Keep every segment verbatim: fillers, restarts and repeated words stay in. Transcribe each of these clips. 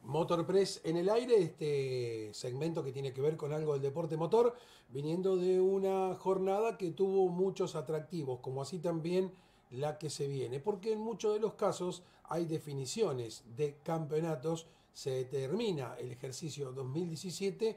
Motorpress en el aire, este segmento que tiene que ver con algo del deporte motor, viniendo de una jornada que tuvo muchos atractivos, como así también la que se viene, porque en muchos de los casos hay definiciones de campeonatos, se termina el ejercicio dos mil diecisiete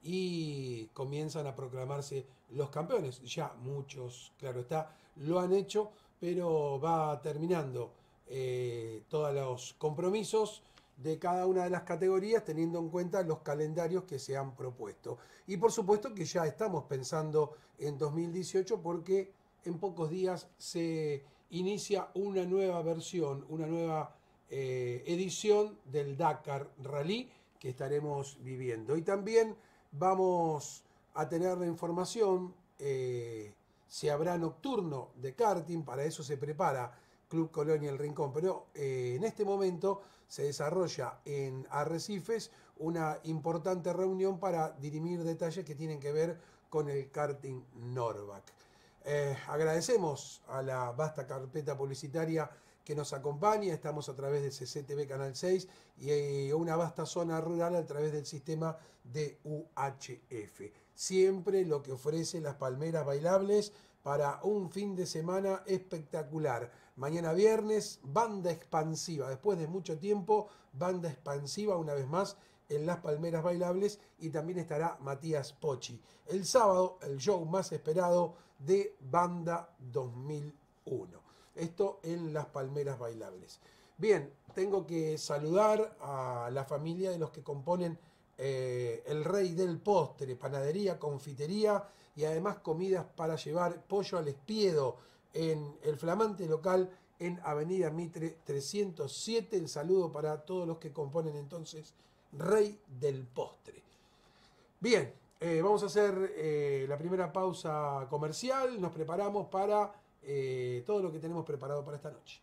y comienzan a proclamarse los campeones. Ya muchos, claro está, lo han hecho, pero va terminando eh, todos los compromisos de cada una de las categorías, teniendo en cuenta los calendarios que se han propuesto. Y por supuesto que ya estamos pensando en dos mil dieciocho, porque en pocos días se inicia una nueva versión, una nueva eh, edición del Dakar Rally que estaremos viviendo. Y también vamos a tener la información, eh, si habrá nocturno de karting, para eso se prepara Club Colonia El Rincón, pero eh, en este momento se desarrolla en Arrecifes una importante reunión para dirimir detalles que tienen que ver con el karting Norvac. Eh, agradecemos a la vasta carpeta publicitaria que nos acompaña, estamos a través del C C T V Canal seis y eh, una vasta zona rural a través del sistema de U H F. Siempre lo que ofrece las palmeras bailables para un fin de semana espectacular. Mañana viernes, banda expansiva. Después de mucho tiempo, banda expansiva una vez más en las palmeras bailables, y también estará Matías Pochi. El sábado, el show más esperado de Banda dos mil uno. Esto en las palmeras bailables. Bien, tengo que saludar a la familia de los que componen Eh, el Rey del Postre, panadería, confitería y además comidas para llevar, pollo al espiedo, en el flamante local en Avenida Mitre trescientos siete. El saludo para todos los que componen entonces Rey del Postre. Bien, eh, vamos a hacer eh, la primera pausa comercial, nos preparamos para eh, todo lo que tenemos preparado para esta noche.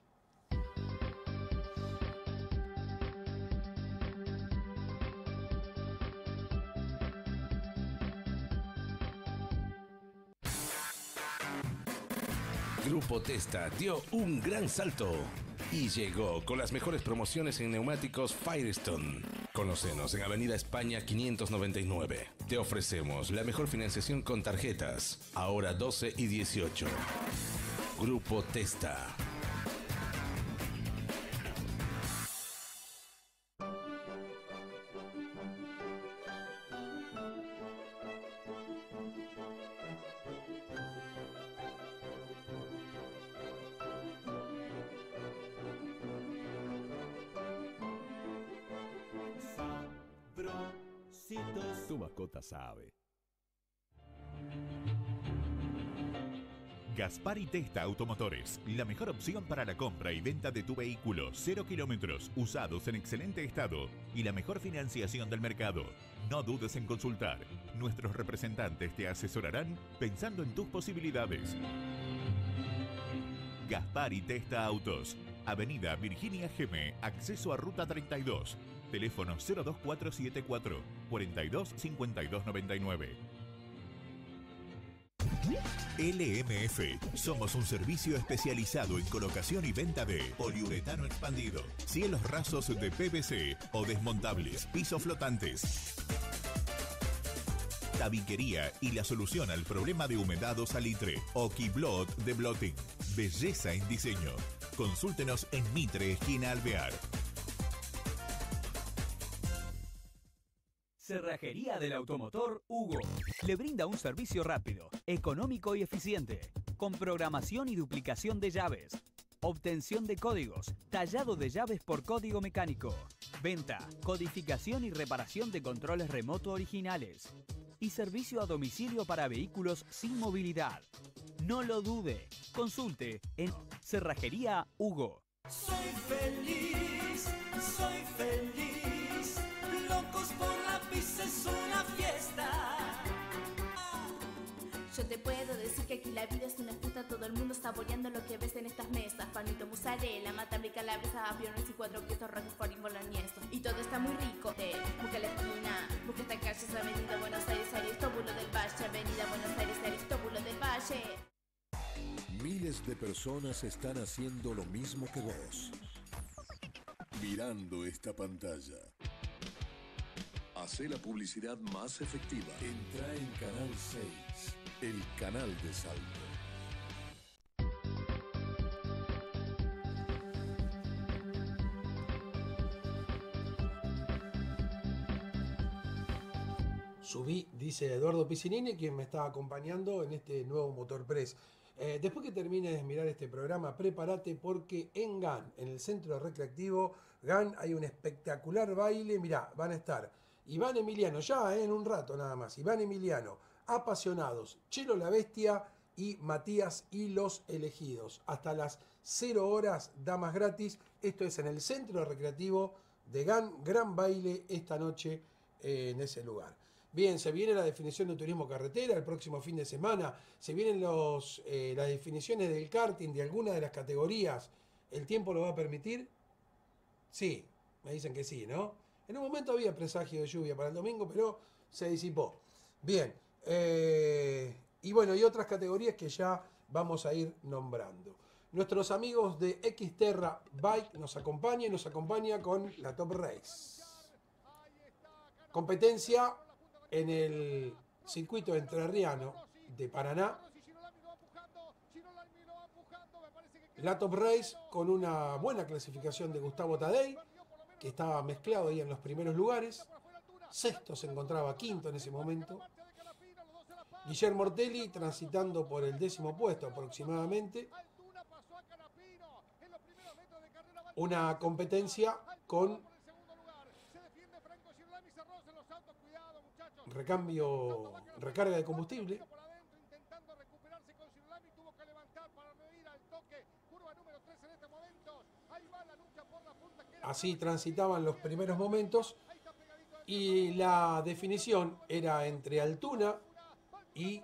Grupo Testa dio un gran salto y llegó con las mejores promociones en neumáticos Firestone. Conócenos en Avenida España quinientos noventa y nueve. Te ofrecemos la mejor financiación con tarjetas, ahora doce y dieciocho. Grupo Testa. Tu mascota sabe. Gaspar y Testa Automotores, la mejor opción para la compra y venta de tu vehículo, cero kilómetros, usados en excelente estado y la mejor financiación del mercado. No dudes en consultar. Nuestros representantes te asesorarán pensando en tus posibilidades. Gaspar y Testa Autos, Avenida Virginia Geme, acceso a Ruta treinta y dos. Teléfono cero dos cuatro siete cuatro, cuarenta y dos, cincuenta y dos noventa y nueve. L M F. Somos un servicio especializado en colocación y venta de poliuretano expandido, cielos rasos de P V C o desmontables, pisos flotantes, tabiquería y la solución al problema de humedad o salitre. Okiblot de Blotting. Belleza en diseño. Consúltenos en Mitre, esquina Alvear. Cerrajería del Automotor Hugo. Le brinda un servicio rápido, económico y eficiente, con programación y duplicación de llaves, obtención de códigos, tallado de llaves por código mecánico, venta, codificación y reparación de controles remoto originales y servicio a domicilio para vehículos sin movilidad. No lo dude, consulte en Cerrajería Hugo. Soy feliz, soy feliz, locos por la pizza es una fiesta. Yo te puedo decir que aquí la vida es una fiesta, todo el mundo saboreando lo que ves en estas mesas. Panito, mozzarella, matambre, calabresa, aviones y cuatro quesos, roquefort y boloñesa. Y todo está muy rico. Eh, busca la esquina, busca esta calle, es Avenida Buenos Aires, Aristóbulo del Valle. Avenida Buenos Aires, Aristóbulo del Valle. Miles de personas están haciendo lo mismo que vos, mirando esta pantalla. Hacé la publicidad más efectiva. Entra en Canal seis, el canal de Salto. Subí, dice Eduardo Piscinini, quien me está acompañando en este nuevo Motor Press. Eh, después que termines de mirar este programa, prepárate porque en G A N, en el centro recreativo G A N, hay un espectacular baile. Mirá, van a estar Iván Emiliano, ya eh, en un rato nada más, Iván Emiliano, Apasionados, Chelo la Bestia y Matías y los Elegidos. Hasta las cero horas, damas gratis. Esto es en el centro recreativo de G A N, gran baile esta noche eh, en ese lugar. Bien, se viene la definición de turismo carretera el próximo fin de semana. Se vienen los, eh, las definiciones del karting de algunas de las categorías. ¿El tiempo lo va a permitir? Sí, me dicen que sí, ¿no? En un momento había presagio de lluvia para el domingo, pero se disipó. Bien, eh, y bueno, y otras categorías que ya vamos a ir nombrando. Nuestros amigos de Xterra Bike nos acompañan y nos acompaña con la Top Race. Competencia en el circuito entrerriano de Paraná. La Top Race con una buena clasificación de Gustavo Tadei, que estaba mezclado ahí en los primeros lugares. Sexto se encontraba quinto en ese momento. Guillermo Ortelli transitando por el décimo puesto aproximadamente. Una competencia con recambio, recarga de combustible. Así transitaban los primeros momentos y la definición era entre Altuna y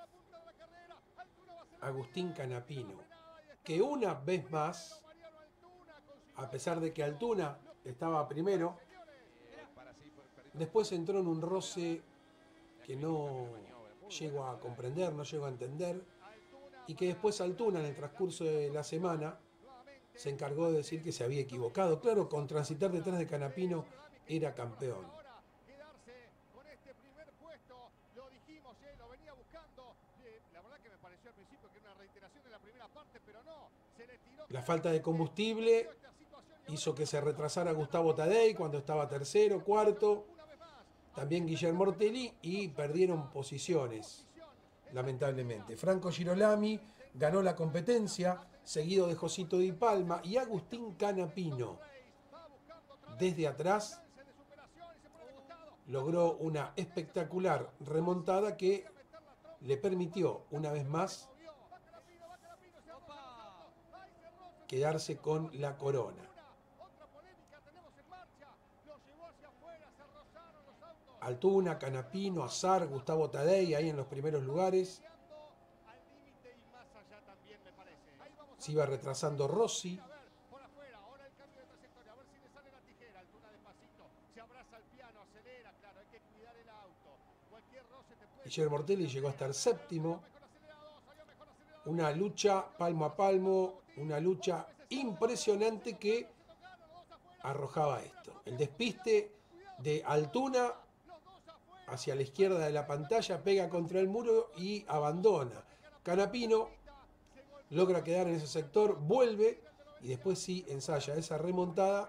Agustín Canapino, que una vez más, a pesar de que Altuna estaba primero, después entró en un roce que no llego a comprender, no llego a entender, y que después Altuna en el transcurso de la semana se encargó de decir que se había equivocado. Claro, con transitar detrás de Canapino era campeón. La falta de combustible hizo que se retrasara Gustavo Tadei cuando estaba tercero, cuarto. También Guillermo Ortelli y perdieron posiciones, lamentablemente. Franco Girolami ganó la competencia, seguido de Josito Di Palma y Agustín Canapino. Desde atrás logró una espectacular remontada que le permitió una vez más quedarse con la corona. Altuna, Canapino, Azar, Gustavo Tadei ahí en los primeros lugares. Se iba retrasando Rossi. Guillermo Ortelli llegó a estar séptimo. Una lucha palmo a palmo, una lucha impresionante que arrojaba esto. El despiste de Altuna hacia la izquierda de la pantalla, pega contra el muro y abandona. Canapino logra quedar en ese sector, vuelve y después sí ensaya esa remontada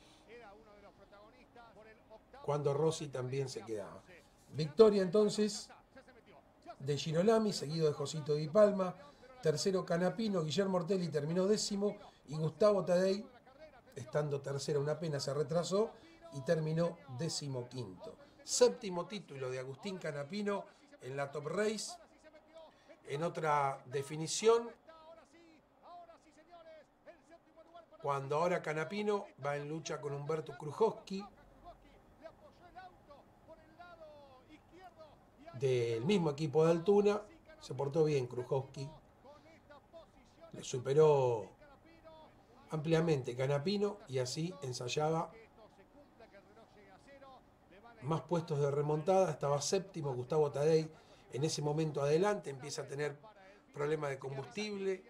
cuando Rossi también se quedaba. Victoria entonces de Girolami, seguido de Josito Di Palma. Tercero Canapino, Guillermo Ortelli terminó décimo y Gustavo Tadei, estando tercero una pena, se retrasó y terminó décimo quinto. Séptimo título de Agustín Canapino en la Top Race. En otra definición, cuando ahora Canapino va en lucha con Humberto Krujowski, del mismo equipo de Altuna. Se portó bien Krujowski, le superó ampliamente Canapino y así ensayaba más puestos de remontada. Estaba séptimo Gustavo Tadei en ese momento adelante, empieza a tener problemas de combustible.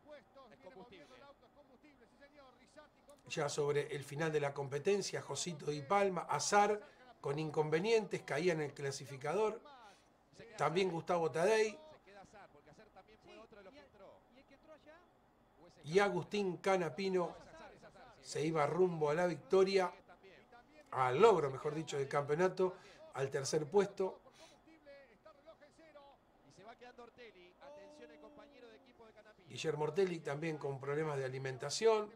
Ya sobre el final de la competencia, Josito Di Palma, Azar, con inconvenientes, caía en el clasificador. También Gustavo Tadei. Y Agustín Canapino se iba rumbo a la victoria, al logro, mejor dicho, del campeonato, al tercer puesto. Guillermo Ortelli también con problemas de alimentación.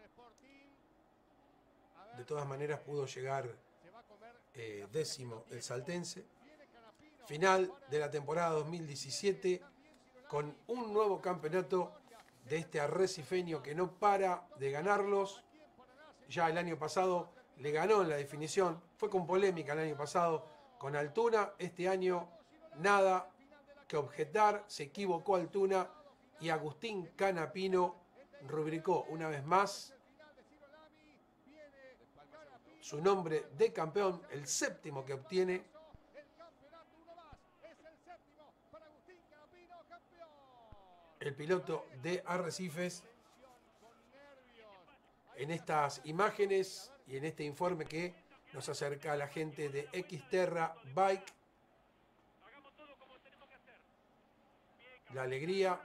De todas maneras pudo llegar eh, décimo el saltense. Final de la temporada dos mil diecisiete con un nuevo campeonato de este arrecifeño que no para de ganarlos. Ya el año pasado le ganó en la definición, fue con polémica el año pasado con Altuna. Este año nada que objetar, se equivocó Altuna y Agustín Canapino rubricó una vez más su nombre de campeón, el séptimo que obtiene. El piloto de Arrecifes. En estas imágenes y en este informe que nos acerca la gente de Xterra Bike. La alegría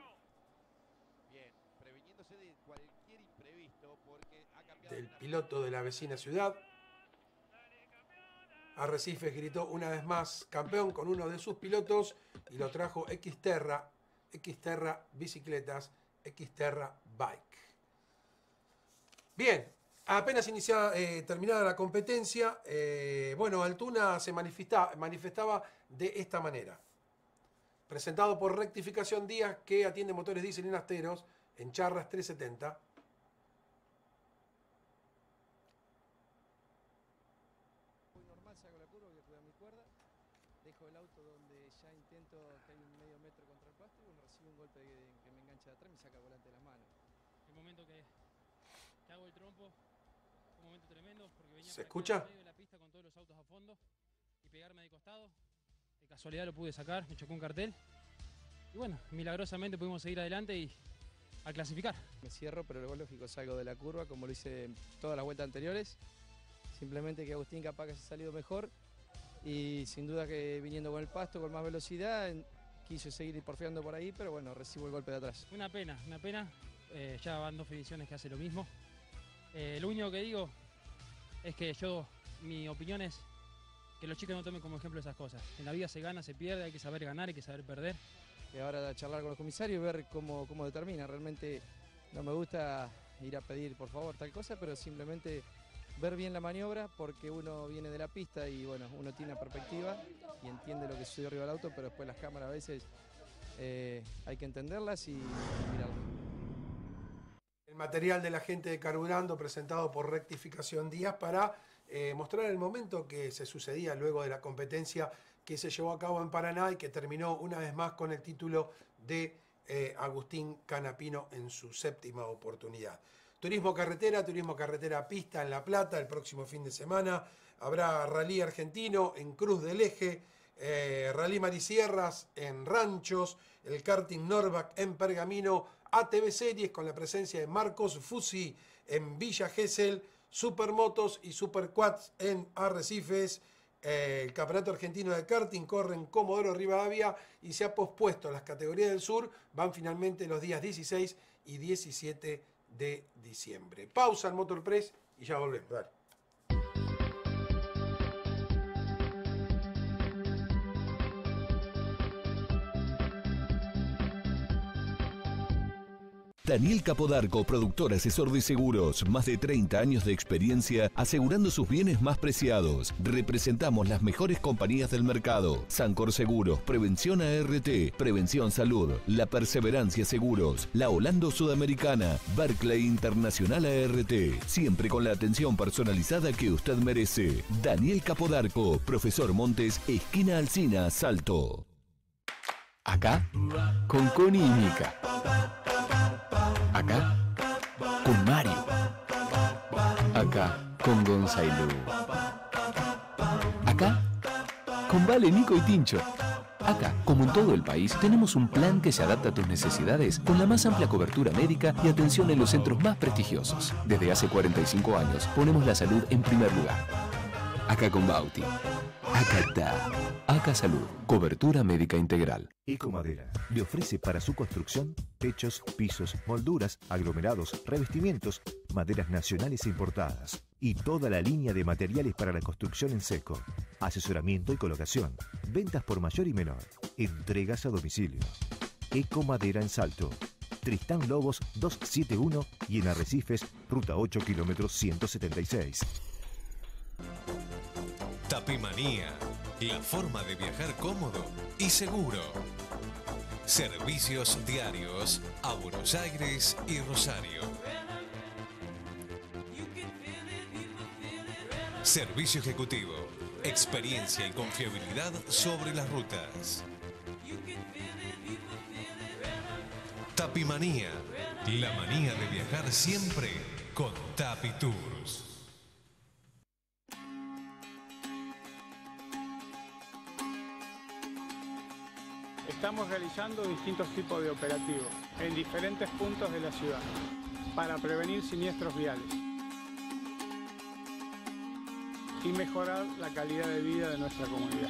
del piloto de la vecina ciudad. Arrecifes gritó una vez más campeón con uno de sus pilotos y lo trajo Xterra, Xterra Bicicletas, Xterra Bike. Bien, apenas iniciada, eh, terminada la competencia, eh, bueno, Altuna se manifestaba, manifestaba de esta manera. Presentado por Rectificación Díaz, que atiende motores diésel y nasteros en Charras trescientos setenta. Muy normal, saco la curva, voy a cuidar mi cuerda. Dejo el auto donde ya intento que hay un medio metro contra el pasto y bueno, recibo un golpe que, que me engancha de atrás y me saca el volante de las manos. El momento que, que hago el trompo, un momento tremendo porque venía ¿Se escucha? En medio de la pista con todos los autos a fondo y pegarme de costado. De casualidad lo pude sacar, me chocó un cartel. Y bueno, milagrosamente pudimos seguir adelante y a clasificar. Me cierro, pero luego lógico salgo de la curva como lo hice en todas las vueltas anteriores. Simplemente que Agustín capaz que se ha salido mejor y sin duda que viniendo con el pasto con más velocidad quise seguir porfeando por ahí, pero bueno, recibo el golpe de atrás. Una pena, una pena. Eh, ya van dos ediciones que hace lo mismo. Eh, lo único que digo es que yo, mi opinión es que los chicos no tomen como ejemplo esas cosas. En la vida se gana, se pierde, hay que saber ganar, hay que saber perder. Y ahora charlar con los comisarios y ver cómo, cómo determina. Realmente no me gusta ir a pedir por favor tal cosa, pero simplemente ver bien la maniobra porque uno viene de la pista y bueno, uno tiene una perspectiva y entiende lo que sucedió arriba del auto, pero después las cámaras a veces eh, hay que entenderlas y mirarlas. El material de la gente de Carburando presentado por Rectificación Díaz para eh, mostrar el momento que se sucedía luego de la competencia que se llevó a cabo en Paraná y que terminó una vez más con el título de eh, Agustín Canapino en su séptima oportunidad. Turismo carretera, turismo carretera pista en La Plata el próximo fin de semana. Habrá rally argentino en Cruz del Eje, eh, rally Marisierras en Ranchos, el karting Norback en Pergamino, A T V Series con la presencia de Marcos Fusi en Villa Gesell, Supermotos y Superquads en Arrecifes. Eh, el Campeonato Argentino de Karting corre en Comodoro Rivadavia y se ha pospuesto las categorías del sur. Van finalmente los días dieciséis y diecisiete de diciembre. Pausa en Motorpress y ya volvemos. Dale. Daniel Capodarco, productor asesor de seguros, más de treinta años de experiencia asegurando sus bienes más preciados. Representamos las mejores compañías del mercado. Sancor Seguros, Prevención A R T, Prevención Salud, La Perseverancia Seguros, La Holando Sudamericana, Barclay Internacional A R T, siempre con la atención personalizada que usted merece. Daniel Capodarco, Profesor Montes, esquina Alsina, Salto. Acá, con Connie y Mica. Acá, con Mario. Acá, con Gonzalo. Acá, con Vale, Nico y Tincho. Acá, como en todo el país, tenemos un plan que se adapta a tus necesidades con la más amplia cobertura médica y atención en los centros más prestigiosos. Desde hace cuarenta y cinco años ponemos la salud en primer lugar. Acá con Bauti. Acá está. Acá Salud. Cobertura médica integral. Ecomadera le ofrece para su construcción techos, pisos, molduras, aglomerados, revestimientos, maderas nacionales e importadas y toda la línea de materiales para la construcción en seco, asesoramiento y colocación, ventas por mayor y menor, entregas a domicilio. Ecomadera en Salto, Tristán Lobos doscientos setenta y uno y en Arrecifes, ruta ocho, kilómetros ciento setenta y seis. Tapimanía, la forma de viajar cómodo y seguro. Servicios diarios a Buenos Aires y Rosario. Servicio ejecutivo, experiencia y confiabilidad sobre las rutas. Tapimanía, la manía de viajar siempre con Tapi Tours. Estamos realizando distintos tipos de operativos en diferentes puntos de la ciudad para prevenir siniestros viales y mejorar la calidad de vida de nuestra comunidad.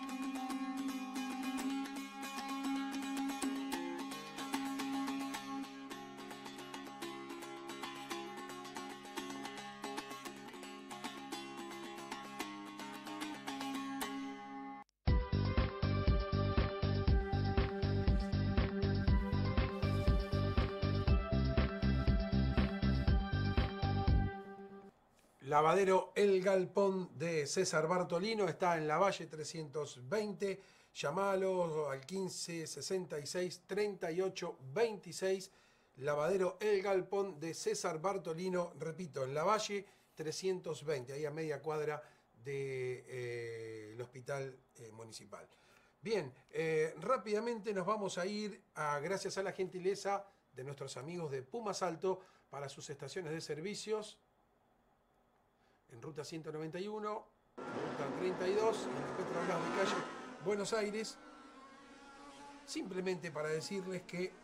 Lavadero El Galpón de César Bartolino está en Lavalle trescientos veinte. Llamalo al quince sesenta y seis treinta y ocho veintiséis. Lavadero El Galpón de César Bartolino, repito, en Lavalle trescientos veinte, ahí a media cuadra del de, eh, hospital eh, municipal. Bien, eh, rápidamente nos vamos a ir a, gracias a la gentileza de nuestros amigos de Pumas Alto para sus estaciones de servicios. En ruta ciento noventa y uno, ruta treinta y dos, en el Petrobras de calle Buenos Aires. Simplemente para decirles que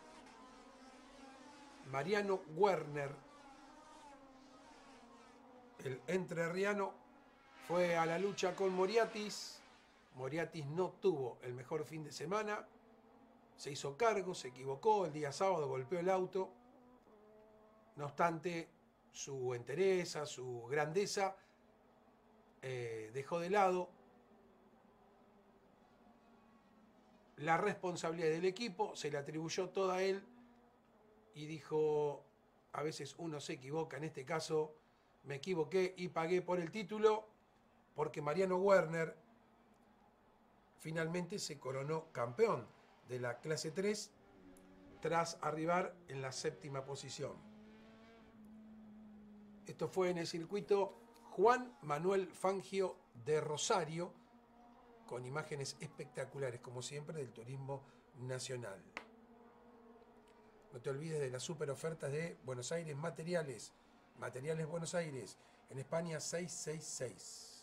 Mariano Werner, el entrerriano, fue a la lucha con Moriatis. Moriatis no tuvo el mejor fin de semana. Se hizo cargo, se equivocó. El día sábado golpeó el auto. No obstante, su entereza, su grandeza, eh, dejó de lado la responsabilidad del equipo, se le atribuyó toda a él y dijo, a veces uno se equivoca, en este caso me equivoqué y pagué por el título, porque Mariano Werner finalmente se coronó campeón de la clase tres tras arribar en la séptima posición. Esto fue en el circuito Juan Manuel Fangio de Rosario, con imágenes espectaculares, como siempre, del turismo nacional. No te olvides de las super ofertas de Buenos Aires Materiales. Materiales Buenos Aires, en España seiscientos sesenta y seis.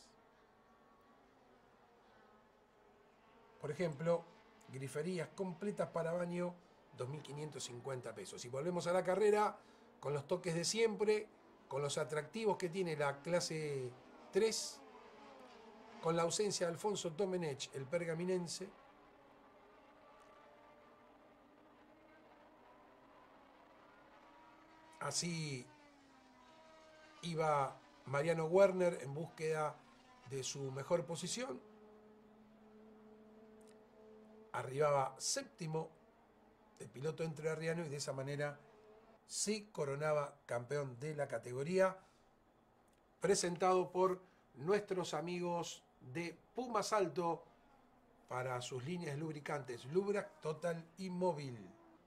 Por ejemplo, griferías completas para baño, dos mil quinientos cincuenta pesos. Y volvemos a la carrera con los toques de siempre, con los atractivos que tiene la clase tres, con la ausencia de Alfonso Domenech, el pergaminense. Así iba Mariano Werner en búsqueda de su mejor posición. Arribaba séptimo el piloto entrerriano y de esa manera se coronaba campeón de la categoría, presentado por nuestros amigos de Pumas Alto para sus líneas lubricantes Lubrac, Total y Móvil.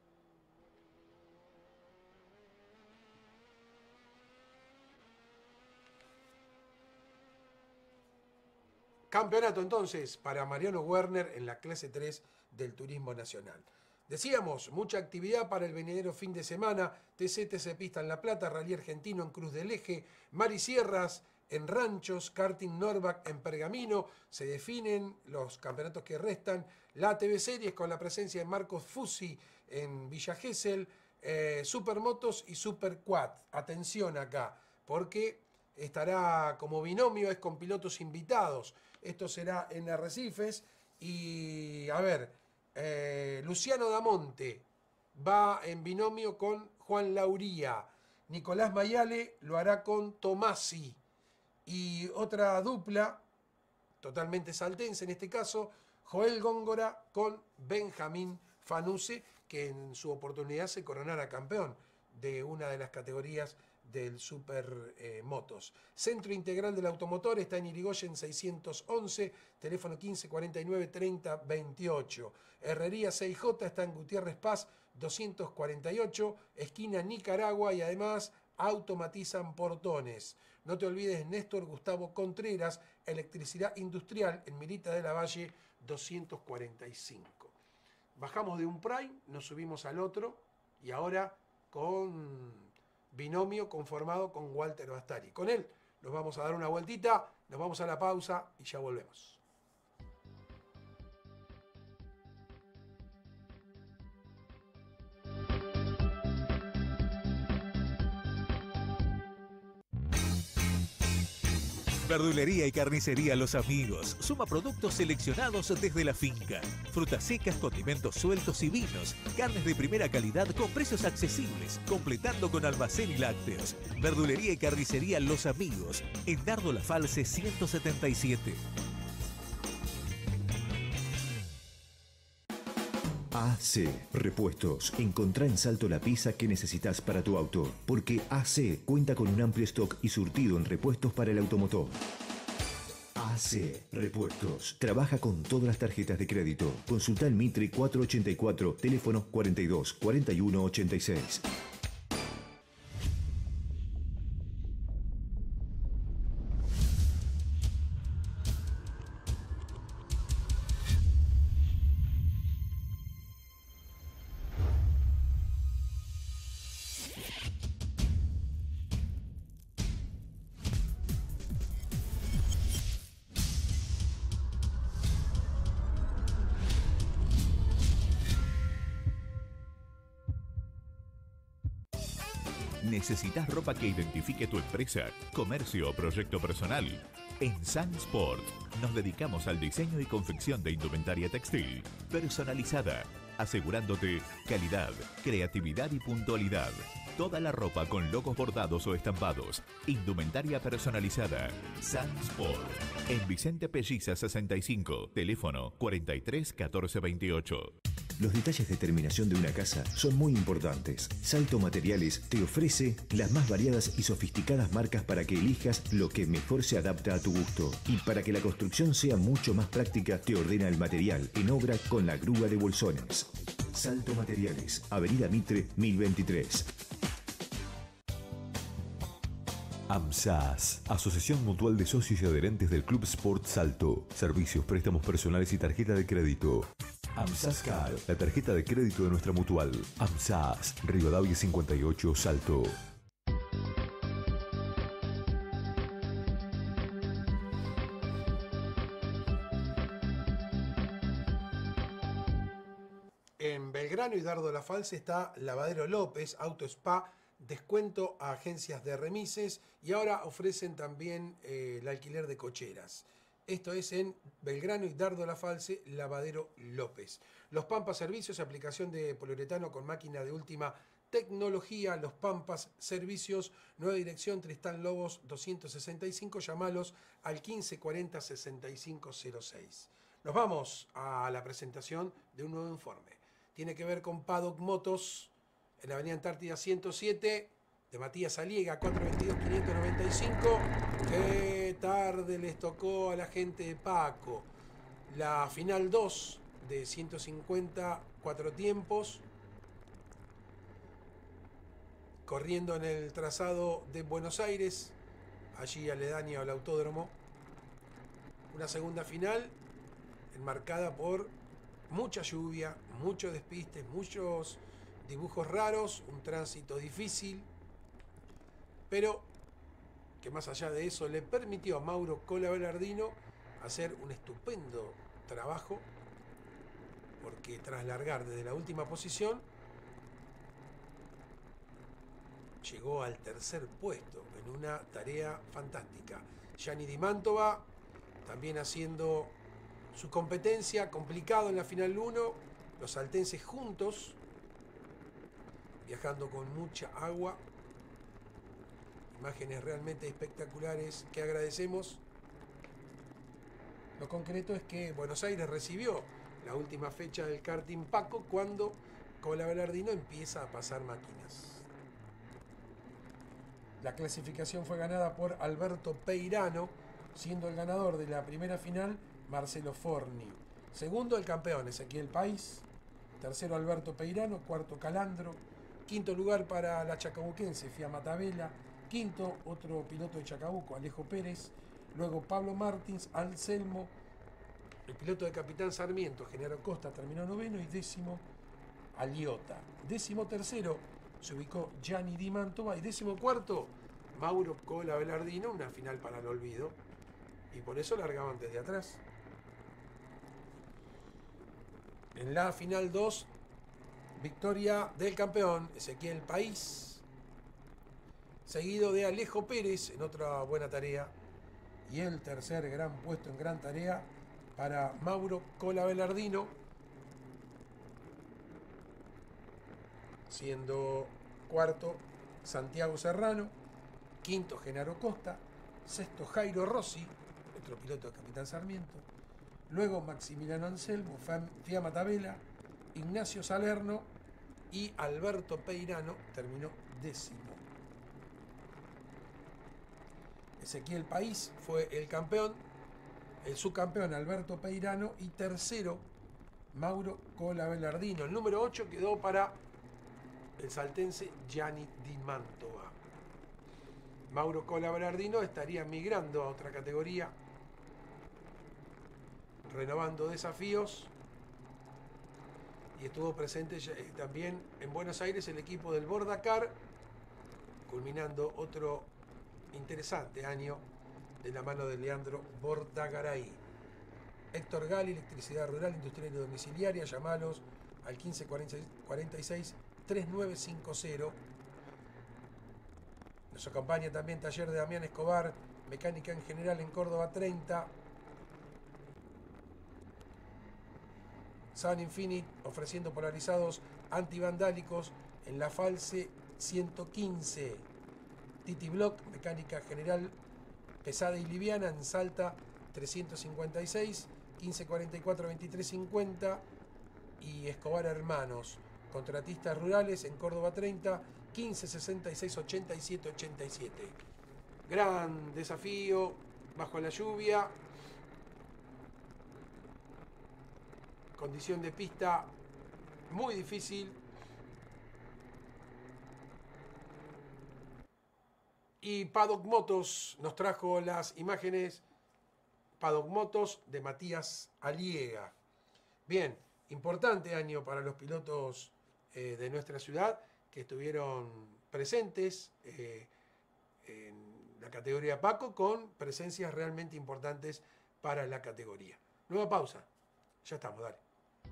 Campeonato entonces para Mariano Werner en la clase tres del Turismo Nacional. Decíamos, mucha actividad para el venidero fin de semana. T C T C Pista en La Plata, Rally Argentino en Cruz del Eje, Marisierras en Ranchos, Karting Norbach en Pergamino. Se definen los campeonatos que restan. La A T V Series con la presencia de Marcos Fusi en Villa Gesell. Eh, Supermotos y Superquad. Atención acá, porque estará como binomio, es con pilotos invitados. Esto será en Arrecifes. Y a ver, eh, Luciano Damonte va en binomio con Juan Lauría. Nicolás Mayale lo hará con Tomasi. Y otra dupla, totalmente saltense en este caso, Joel Góngora con Benjamín Fanuce, que en su oportunidad se coronara campeón de una de las categorías del Super eh, Motos. Centro Integral del Automotor está en Irigoyen seiscientos once, teléfono quince cuarenta y nueve treinta veintiocho. Herrería seis J está en Gutiérrez Paz doscientos cuarenta y ocho, esquina Nicaragua, y además automatizan portones. No te olvides, Néstor Gustavo Contreras, Electricidad Industrial en Milita de la Valle doscientos cuarenta y cinco. Bajamos de un Prime, nos subimos al otro y ahora con binomio conformado con Walter Bastari. Con él nos vamos a dar una vueltita, nos vamos a la pausa y ya volvemos. Verdulería y carnicería Los Amigos. Suma productos seleccionados desde la finca. Frutas secas, condimentos sueltos y vinos. Carnes de primera calidad con precios accesibles. Completando con almacén y lácteos. Verdulería y carnicería Los Amigos. En Dardo La Falce ciento setenta y siete. A C Repuestos. Encontrá en Salto la pieza que necesitas para tu auto, porque A C cuenta con un amplio stock y surtido en repuestos para el automotor. A C Repuestos. Trabaja con todas las tarjetas de crédito. Consulta el Mitre cuatrocientos ochenta y cuatro, teléfono cuarenta y dos cuarenta y uno ochenta y seis. ¿Necesitas ropa que identifique tu empresa, comercio o proyecto personal? En Sansport nos dedicamos al diseño y confección de indumentaria textil personalizada, asegurándote calidad, creatividad y puntualidad. Toda la ropa con logos bordados o estampados. Indumentaria personalizada. Sansport. En Vicente Pelliza sesenta y cinco. Teléfono cuarenta y tres catorce veintiocho. Los detalles de terminación de una casa son muy importantes. Salto Materiales te ofrece las más variadas y sofisticadas marcas para que elijas lo que mejor se adapta a tu gusto. Y para que la construcción sea mucho más práctica, te ordena el material en obra con la grúa de bolsones. Salto Materiales, Avenida Mitre mil veintitrés. AMSAS, Asociación Mutual de Socios y Adherentes del Club Sport Salto. Servicios, préstamos personales y tarjeta de crédito. AMSAS Car, la tarjeta de crédito de nuestra mutual. AMSAS, Rivadavia cincuenta y ocho, Salto. En Belgrano y Dardo La Falce está Lavadero López, Auto Spa, descuento a agencias de remises y ahora ofrecen también eh, el alquiler de cocheras. Esto es en Belgrano y Dardo La Falce, Lavadero López. Los Pampas Servicios, aplicación de poliuretano con máquina de última tecnología. Los Pampas Servicios, nueva dirección Tristán Lobos doscientos sesenta y cinco. Llamalos al quince cuarenta sesenta y cinco cero seis. Nos vamos a la presentación de un nuevo informe. Tiene que ver con Paddock Motos, en la avenida Antártida ciento siete, de Matías Aliega, cuatrocientos veintidós quinientos noventa y cinco. Qué tarde les tocó a la gente de Paco. La final dos de ciento cincuenta, cuatro tiempos, corriendo en el trazado de Buenos Aires, allí aledaño al autódromo. Una segunda final enmarcada por mucha lluvia, muchos despistes, muchos dibujos raros, un tránsito difícil, pero que más allá de eso le permitió a Mauro Cola Belardino hacer un estupendo trabajo, porque tras largar desde la última posición llegó al tercer puesto en una tarea fantástica. Gianni Di Mantova también haciendo su competencia, complicado en la final uno, los saltenses juntos, viajando con mucha agua. Imágenes realmente espectaculares que agradecemos. Lo concreto es que Buenos Aires recibió la última fecha del karting Paco cuando Cola Belardino empieza a pasar máquinas. La clasificación fue ganada por Alberto Peirano, siendo el ganador de la primera final Marcelo Forni. Segundo, el campeón Ezequiel País. Tercero, Alberto Peirano. Cuarto, Calandro. Quinto lugar para la chacabuquense Fiamma Tabela. Quinto, otro piloto de Chacabuco, Alejo Pérez. Luego Pablo Martins, Anselmo. El piloto de Capitán Sarmiento, Genaro Costa, terminó noveno. Y décimo, Aliota. Décimo tercero se ubicó Gianni Di Mantova. Y décimo cuarto, Mauro Cola Belardino. Una final para el olvido. Y por eso largaban desde atrás. En la final dos, victoria del campeón Ezequiel País, seguido de Alejo Pérez en otra buena tarea, y el tercer gran puesto en gran tarea para Mauro Cola Belardino, siendo cuarto Santiago Serrano, quinto Genaro Costa, sexto Jairo Rossi, otro piloto de Capitán Sarmiento, luego Maximiliano Anselmo, Fiamma Tabela, Ignacio Salerno y Alberto Peirano terminó décimo. Ezequiel País fue el campeón, el subcampeón Alberto Peirano y tercero Mauro Cola Belardino. El número ocho quedó para el saltense Gianni Di Mantova. Mauro Cola Belardino estaría migrando a otra categoría, renovando desafíos, y estuvo presente también en Buenos Aires el equipo del Bordacar, culminando otro interesante año de la mano de Leandro Bordagaray. Héctor Gali, Electricidad Rural, Industrial y Domiciliaria, llamalos al quince cuarenta y seis treinta y nueve cincuenta. Nos acompaña también Taller de Damián Escobar, Mecánica en General en Córdoba treinta. Sun Infinite ofreciendo polarizados antivandálicos en la False ciento quince. Titi Block, mecánica general pesada y liviana en Salta trescientos cincuenta y seis, quince cuarenta y cuatro veintitrés cincuenta. Y Escobar Hermanos, contratistas rurales en Córdoba treinta, quince sesenta y seis ochenta y siete ochenta y siete. Gran desafío bajo la lluvia. Condición de pista muy difícil. Y Paddock Motos nos trajo las imágenes. Paddock Motos de Matías Aliega. Bien, importante año para los pilotos eh, de nuestra ciudad que estuvieron presentes eh, en la categoría Paco, con presencias realmente importantes para la categoría. Nueva pausa. Ya estamos, dale.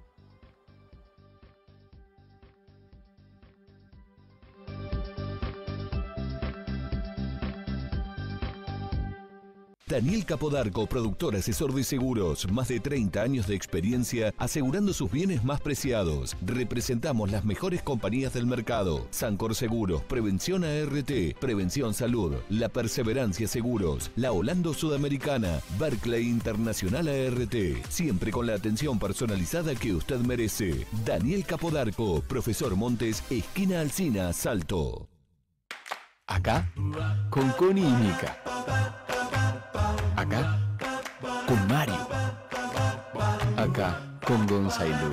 Daniel Capodarco, productor asesor de seguros, más de treinta años de experiencia asegurando sus bienes más preciados. Representamos las mejores compañías del mercado: Sancor Seguros, Prevención A R T, Prevención Salud, La Perseverancia Seguros, La Holando Sudamericana, Berkeley Internacional A R T, siempre con la atención personalizada que usted merece. Daniel Capodarco, Profesor Montes, esquina Alsina, Salto. Acá, con Connie y Mica. Acá, con Mario. Acá, con Gonzalo.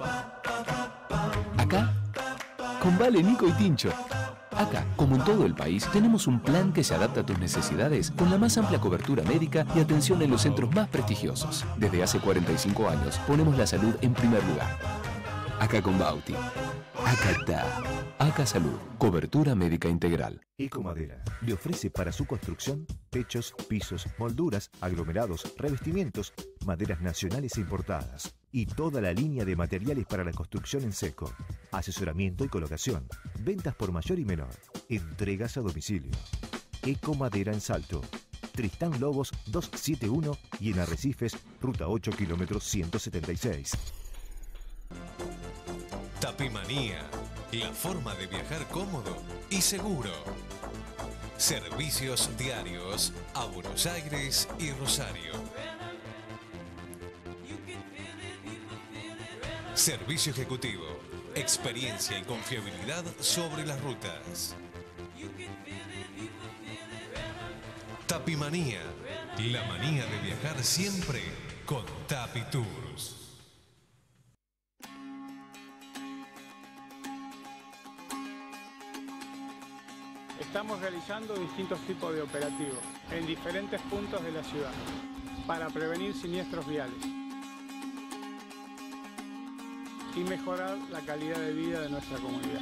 Acá, con Vale, Nico y Tincho. Acá, como en todo el país, tenemos un plan que se adapta a tus necesidades con la más amplia cobertura médica y atención en los centros más prestigiosos. Desde hace cuarenta y cinco años, ponemos la salud en primer lugar. Acá con Bauti. Acá está. Acá Salud. Cobertura médica integral. Ecomadera le ofrece para su construcción techos, pisos, molduras, aglomerados, revestimientos, maderas nacionales e importadas y toda la línea de materiales para la construcción en seco. Asesoramiento y colocación. Ventas por mayor y menor. Entregas a domicilio. Ecomadera en Salto. Tristán Lobos doscientos setenta y uno y en Arrecifes, ruta ocho, kilómetros ciento setenta y seis. Tapimanía, la forma de viajar cómodo y seguro. Servicios diarios a Buenos Aires y Rosario. Servicio ejecutivo, experiencia y confiabilidad sobre las rutas. Tapimanía, la manía de viajar siempre con Tapi Tours. Estamos realizando distintos tipos de operativos en diferentes puntos de la ciudad para prevenir siniestros viales y mejorar la calidad de vida de nuestra comunidad.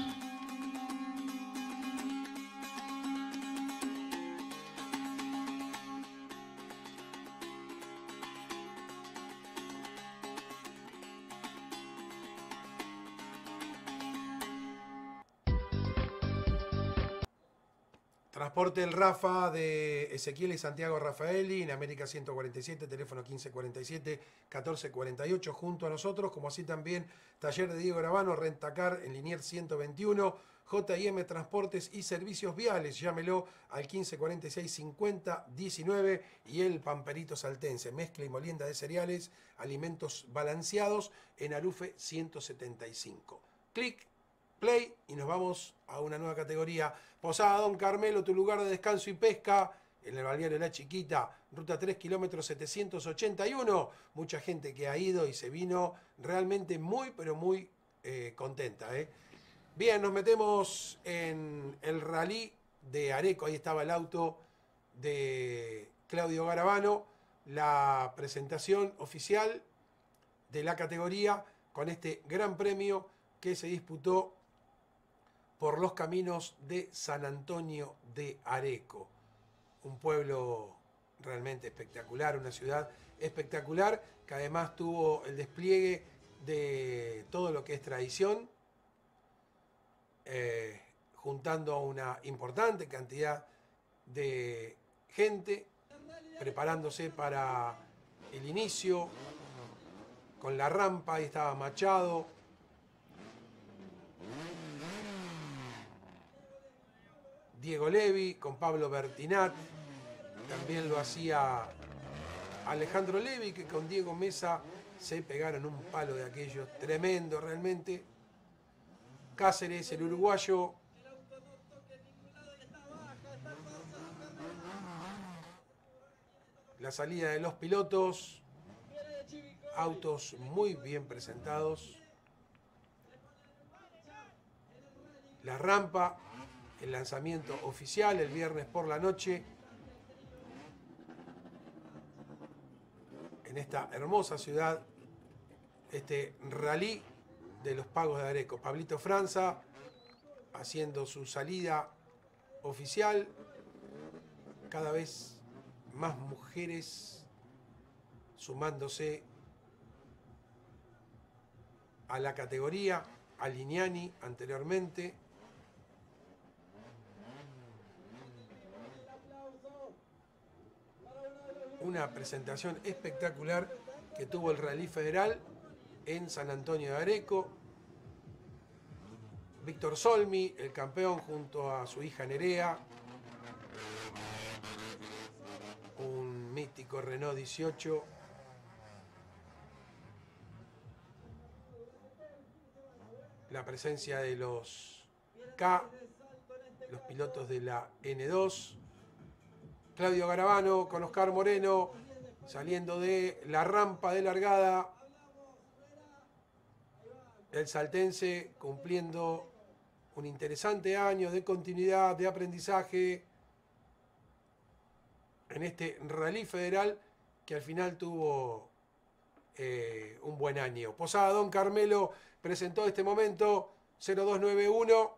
Transporte El Rafa de Ezequiel y Santiago Rafaeli en América ciento cuarenta y siete, teléfono quince cuarenta y siete, catorce cuarenta y ocho, junto a nosotros, como así también Taller de Diego Gravano, Rentacar en Liniers ciento veintiuno, J y M Transportes y Servicios Viales, llámelo al quince cuarenta y seis, cincuenta diecinueve, y el Pamperito Saltense, mezcla y molienda de cereales, alimentos balanceados en Arufe ciento setenta y cinco. Clic, play y nos vamos a una nueva categoría. Posada Don Carmelo, tu lugar de descanso y pesca en el balneario La Chiquita, ruta tres, kilómetros setecientos ochenta y uno. Mucha gente que ha ido y se vino realmente muy, pero muy eh, contenta. ¿eh? Bien, nos metemos en el rally de Areco. Ahí estaba el auto de Claudio Garavano, la presentación oficial de la categoría con este gran premio que se disputó por los caminos de San Antonio de Areco. Un pueblo realmente espectacular, una ciudad espectacular, que además tuvo el despliegue de todo lo que es tradición, eh, juntando a una importante cantidad de gente, preparándose para el inicio, con la rampa. Ahí estaba Machado, Diego Levi, con Pablo Bertinat, también lo hacía Alejandro Levi, que con Diego Mesa se pegaron un palo de aquellos, tremendo realmente. Cáceres, el uruguayo, la salida de los pilotos, autos muy bien presentados, la rampa, el lanzamiento oficial el viernes por la noche en esta hermosa ciudad, este rally de los Pagos de Areco. Pablito Franza haciendo su salida oficial, cada vez más mujeres sumándose a la categoría, a Lignani anteriormente. Una presentación espectacular que tuvo el Rally Federal en San Antonio de Areco. Víctor Solmi, el campeón, junto a su hija Nerea. Un mítico Renault dieciocho. La presencia de los K, los pilotos de la N dos. Claudio Garavano con Oscar Moreno saliendo de la rampa de largada. El saltense cumpliendo un interesante año de continuidad, de aprendizaje en este Rally Federal, que al final tuvo eh, un buen año. Posada Don Carmelo presentó este momento cero dos nueve uno.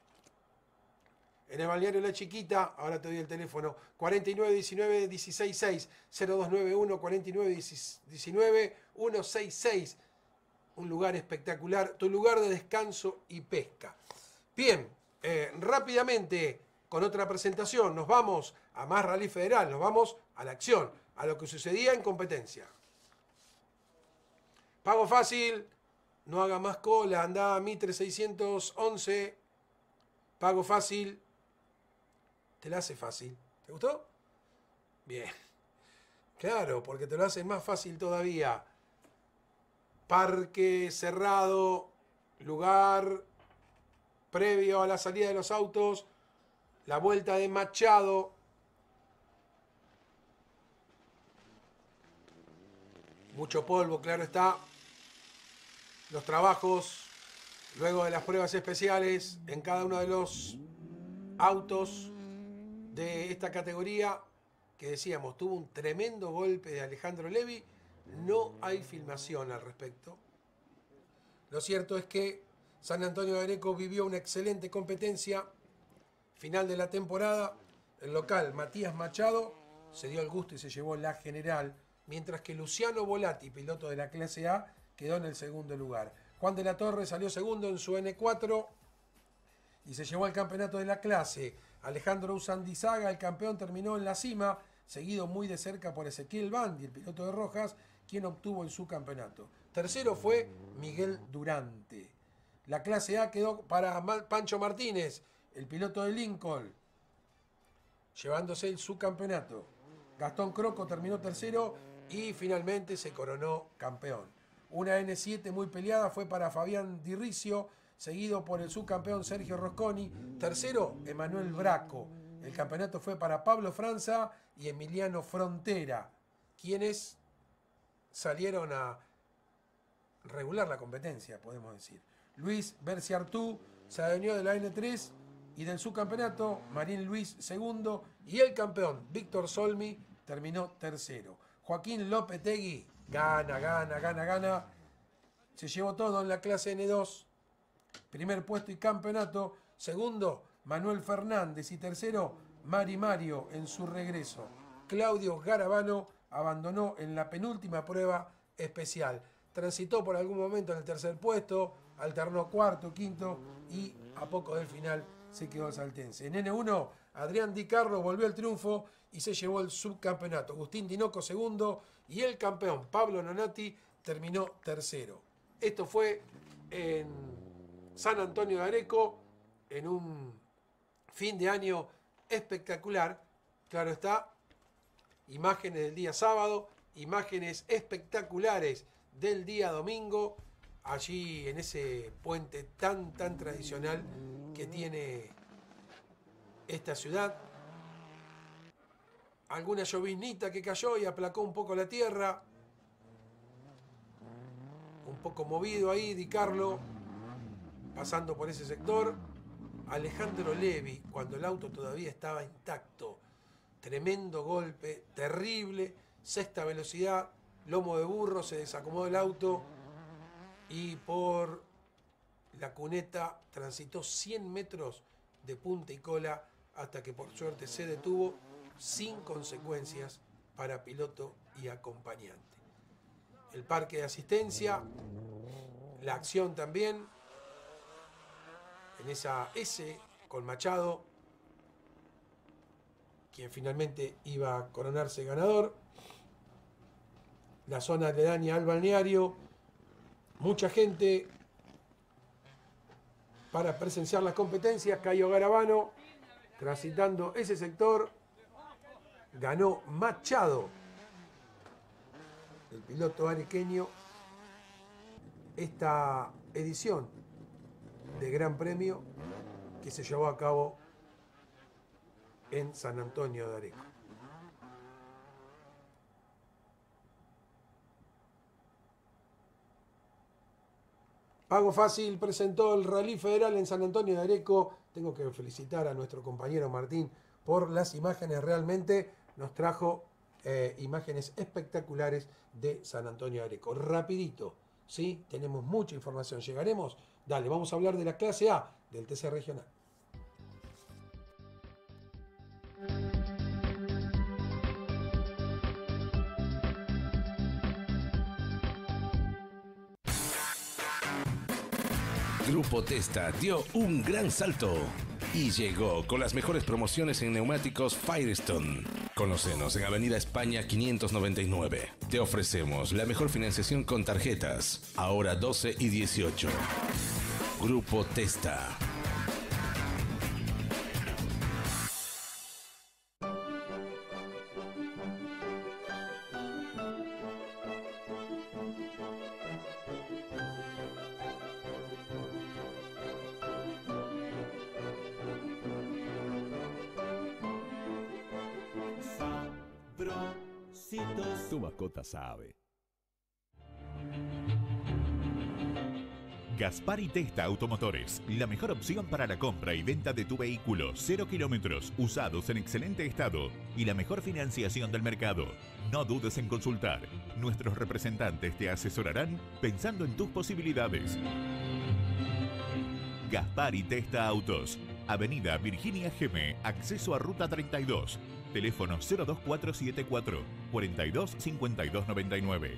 En el balneario La Chiquita, ahora te doy el teléfono, cuarenta y nueve diecinueve dieciséis seis, cero dos nueve uno cuarenta y nueve diecinueve ciento sesenta y seis. Un lugar espectacular, tu lugar de descanso y pesca. Bien, eh, rápidamente, con otra presentación, nos vamos a más Rally Federal, nos vamos a la acción, a lo que sucedía en competencia. Pago fácil, no haga más cola, anda a Mitre seiscientos once, pago fácil, te la hace fácil. ¿Te gustó? Bien. Claro, porque te lo hace más fácil todavía. Parque cerrado, lugar previo a la salida de los autos, la vuelta de Machado. Mucho polvo, claro está. Los trabajos, luego de las pruebas especiales, en cada uno de los autos de esta categoría, que decíamos, tuvo un tremendo golpe de Alejandro Levi. No hay filmación al respecto. Lo cierto es que San Antonio de Areco vivió una excelente competencia. Final de la temporada, el local Matías Machado se dio el gusto y se llevó la general, mientras que Luciano Volati, piloto de la clase A, quedó en el segundo lugar. Juan de la Torre salió segundo en su ene cuatro y se llevó el campeonato de la clase. Alejandro Usandizaga, el campeón, terminó en la cima, seguido muy de cerca por Ezequiel Bandi, el piloto de Rojas, quien obtuvo el subcampeonato. Tercero fue Miguel Durante. La clase A quedó para Pancho Martínez, el piloto de Lincoln, llevándose el subcampeonato. Gastón Croco terminó tercero y finalmente se coronó campeón. Una ene siete muy peleada fue para Fabián Di Ricio, seguido por el subcampeón Sergio Rosconi. Tercero, Emanuel Braco. El campeonato fue para Pablo Franza y Emiliano Frontera, quienes salieron a regular la competencia, podemos decir. Luis Berciartú se adueñó de la ene tres y del subcampeonato. Marín Luis segundo y el campeón Víctor Solmi terminó tercero. Joaquín Lopetegui gana, gana, gana, gana. Se llevó todo en la clase ene dos. Primer puesto y campeonato. Segundo, Manuel Fernández. Y tercero, Mari Mario en su regreso. Claudio Garabano abandonó en la penúltima prueba especial. Transitó por algún momento en el tercer puesto, alternó cuarto, quinto y a poco del final se quedó el saltense. En ene uno, Adrián Di Carlo volvió al triunfo y se llevó el subcampeonato. Agustín Dinoco segundo y el campeón Pablo Nonati terminó tercero. Esto fue en San Antonio de Areco, en un fin de año espectacular. Claro está, imágenes del día sábado, imágenes espectaculares del día domingo, allí en ese puente tan, tan tradicional que tiene esta ciudad. Alguna lloviznita que cayó y aplacó un poco la tierra. Un poco movido ahí, Di Carlo, pasando por ese sector. Alejandro Levi, cuando el auto todavía estaba intacto. Tremendo golpe, terrible, sexta velocidad, lomo de burro, se desacomodó el auto y por la cuneta transitó cien metros de punta y cola hasta que por suerte se detuvo sin consecuencias para piloto y acompañante. El parque de asistencia, la acción también, en esa S con Machado, quien finalmente iba a coronarse ganador. La zona aledaña al balneario, mucha gente para presenciar las competencias. Cayo Garabano transitando ese sector, ganó Machado, el piloto arequeño, esta edición de Gran Premio que se llevó a cabo en San Antonio de Areco. Pago Fácil presentó el Rally Federal en San Antonio de Areco. Tengo que felicitar a nuestro compañero Martín por las imágenes. Realmente nos trajo eh, imágenes espectaculares de San Antonio de Areco. Rapidito, ¿sí? Tenemos mucha información. ¿Llegaremos? Dale, vamos a hablar de la clase A del T C regional. Grupo Testa dio un gran salto y llegó con las mejores promociones en neumáticos Firestone. Conócenos en Avenida España quinientos noventa y nueve. Te ofrecemos la mejor financiación con tarjetas, ahora doce y dieciocho. Grupo Testa. Tu mascota sabe. Gaspar y Testa Automotores, la mejor opción para la compra y venta de tu vehículo, cero kilómetros, usados en excelente estado y la mejor financiación del mercado. No dudes en consultar. Nuestros representantes te asesorarán pensando en tus posibilidades. Gaspar y Testa Autos, Avenida Virginia Geme, acceso a Ruta treinta y dos. Teléfono cero dos cuatro siete cuatro, cuarenta y dos, cincuenta y dos noventa y nueve.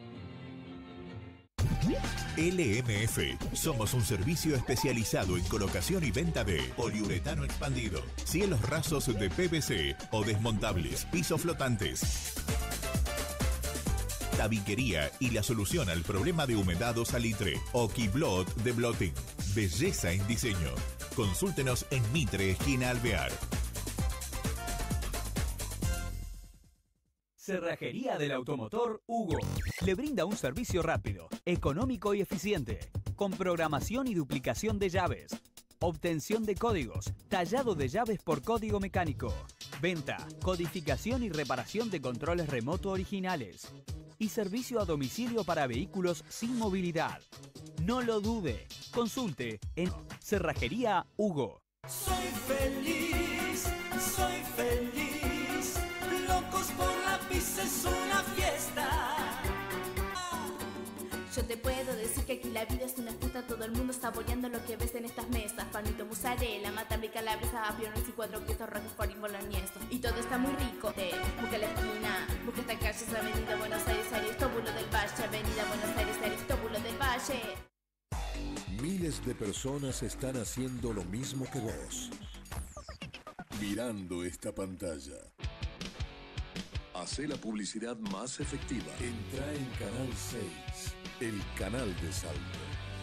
L M F. Somos un servicio especializado en colocación y venta de poliuretano expandido, cielos rasos de P V C o desmontables, pisos flotantes, tabiquería y la solución al problema de humedad o salitre. Okiblot de Blotting. Belleza en diseño. Consúltenos en Mitre, esquina Alvear. Cerrajería del Automotor Hugo. Le brinda un servicio rápido, económico y eficiente, con programación y duplicación de llaves, obtención de códigos, tallado de llaves por código mecánico, venta, codificación y reparación de controles remoto originales y servicio a domicilio para vehículos sin movilidad. No lo dude, consulte en Cerrajería Hugo. Soy feliz, soy feliz, locos por la pizza es una fiesta. Yo te puedo decir que aquí la vida es una fruta, todo el mundo saboreando lo que ves en estas mesas. Panito, mozzarella, matambre, calabresa, aviones y cuatro quesos, roquefort y boloñesa. Y todo está muy rico. Te busca la esquina, busca esta calle, es Avenida Buenos Aires, Aristóbulo del Valle, Avenida Buenos Aires, Aristóbulo del Valle. Miles de personas están haciendo lo mismo que vos, mirando esta pantalla. Hacé la publicidad más efectiva. Entra en Canal seis, el canal de Salto.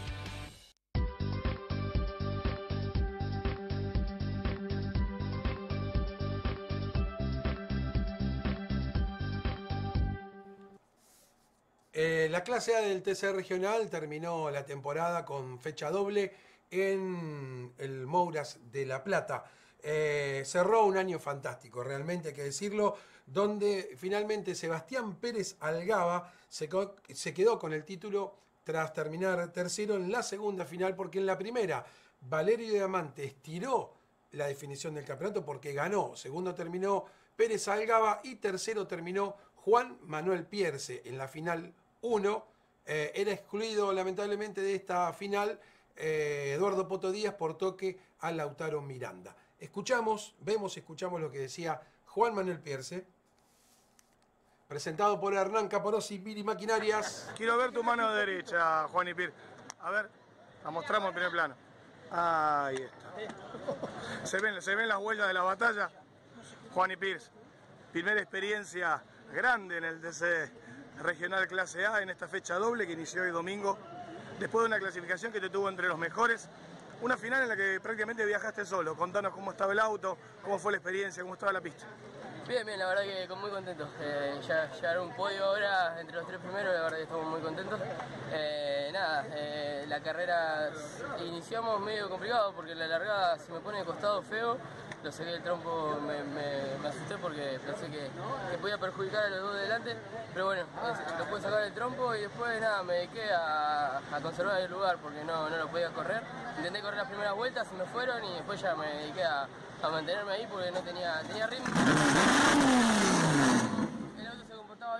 Eh, la clase A del T C regional terminó la temporada con fecha doble en el Mouras de La Plata. Eh, cerró un año fantástico, realmente hay que decirlo, donde finalmente Sebastián Pérez Algaba se, se quedó con el título tras terminar tercero en la segunda final, porque en la primera Valerio Diamante estiró la definición del campeonato porque ganó. Segundo terminó Pérez Algaba y tercero terminó Juan Manuel Pierce en la final uno. Eh, era excluido lamentablemente de esta final eh, Eduardo Poto Díaz por toque a Lautaro Miranda. Escuchamos, vemos y escuchamos lo que decía Juan Manuel Pierce, presentado por Hernán Caporossi, Piri Maquinarias. Quiero ver tu mano derecha, Juan y Pierce. A ver, la mostramos en primer plano. Ahí está. ¿Se ven, se ven las huellas de la batalla? Juan y Pierce, primera experiencia grande en el T C Regional Clase A en esta fecha doble que inició hoy domingo, después de una clasificación que te tuvo entre los mejores. Una final en la que prácticamente viajaste solo. Contanos cómo estaba el auto, cómo fue la experiencia, cómo estaba la pista. Bien, bien, la verdad que muy contento. Eh, ya llegar a un podio ahora entre los tres primeros, la verdad que estamos muy contentos. Eh, nada, eh, la carrera iniciamos medio complicado porque la largada se me pone de costado feo. Lo saqué del trompo, me, me, me asusté porque pensé que, que podía perjudicar a los dos de delante, pero bueno, lo pude sacar del trompo y después nada, me dediqué a, a conservar el lugar porque no, no lo podía correr. Intenté correr las primeras vueltas, se me fueron y después ya me dediqué a, a mantenerme ahí porque no tenía, tenía ritmo.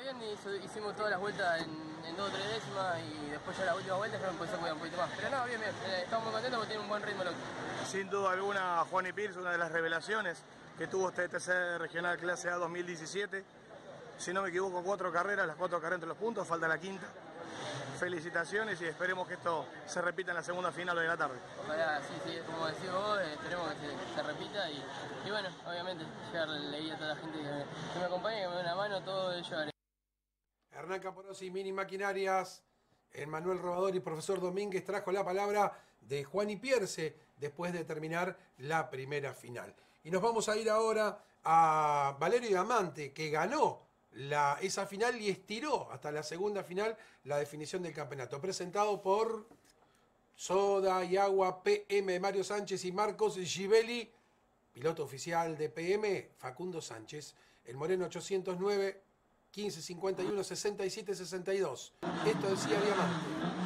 bien, hizo, hicimos todas las vueltas en, en dos o tres décimas y después ya la última vuelta ya me empecé a cuidar un poquito más. Pero no, bien, bien, eh, estamos muy contentos porque tiene un buen ritmo el auto. Sin duda alguna, Juani Pierce, una de las revelaciones que tuvo este T C Regional Clase A dos mil diecisiete. Si no me equivoco, cuatro carreras, las cuatro carreras entre los puntos, falta la quinta. Felicitaciones y esperemos que esto se repita en la segunda final de la tarde. Ojalá, sí, sí, como decís vos, eh, esperemos que se, se repita y, y bueno, obviamente, llegar leí a toda la gente que me, que me acompaña, que me dé una mano, todo ello haré. Hernán Caporosi, Mini Maquinarias, Manuel Robador y profesor Domínguez trajo la palabra de Juani Pierce después de terminar la primera final. Y nos vamos a ir ahora a Valerio Diamante, que ganó La, esa final y estiró hasta la segunda final la definición del campeonato. Presentado por Soda y Agua P M, Mario Sánchez y Marcos Givelli. Piloto oficial de P M, Facundo Sánchez. El Moreno ochocientos nueve, quince cincuenta y uno, sesenta y siete sesenta y dos. Esto decía Diamante.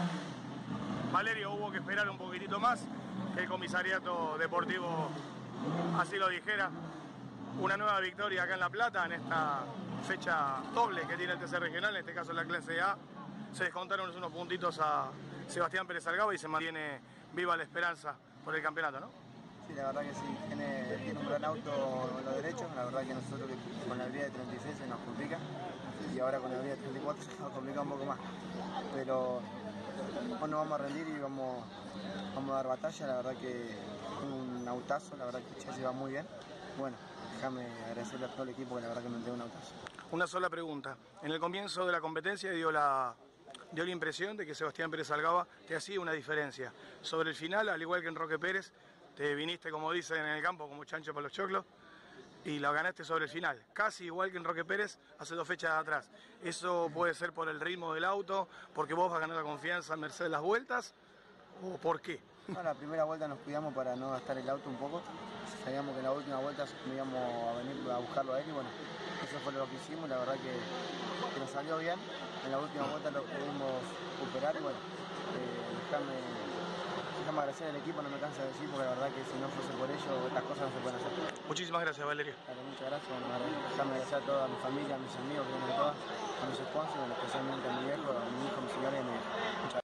Valerio, hubo que esperar un poquitito más que el comisariato deportivo así lo dijera. Una nueva victoria acá en La Plata, en esta fecha doble que tiene el T C Regional, en este caso en la clase A. Se descontaron unos puntitos a Sebastián Pérez Algaba y se mantiene viva la esperanza por el campeonato, ¿no? Sí, la verdad que sí, tiene, tiene un gran auto en los derechos, la verdad que nosotros que con la habilidad de treinta y seis se nos complica y ahora con la habilidad de treinta y cuatro se nos complica un poco más. Pero no nos vamos a rendir y vamos, vamos a dar batalla, la verdad que es un autazo, la verdad que el chasis va muy bien. Bueno, déjame agradecerle a todo el equipo que la verdad que me entregó un autazo. Una sola pregunta. En el comienzo de la competencia dio la, dio la impresión de que Sebastián Pérez Algaba te hacía una diferencia. Sobre el final, al igual que en Roque Pérez, te viniste, como dicen en el campo, como chancho para los choclos y la ganaste sobre el final. Casi igual que en Roque Pérez hace dos fechas atrás. ¿Eso puede ser por el ritmo del auto, porque vos vas a ganar la confianza en Mercedes las vueltas o por qué? No, la primera vuelta nos cuidamos para no gastar el auto un poco. Sabíamos que en la última vuelta íbamos a venir a buscarlo a él y bueno, eso fue lo que hicimos. La verdad que, que nos salió bien. En la última vuelta lo pudimos superar y bueno, eh, déjame, déjame agradecer al equipo, no me cansa de decir, porque la verdad que si no fuese por ello, estas cosas no se pueden hacer. Muchísimas gracias, Valerio. Claro, muchas gracias. Bueno, déjame agradecer a toda mi familia, a mis amigos que vienen todas, a mis sponsors, especialmente a mi viejo, a mi hijo, a mi señora y a mi viejo. Muchas gracias.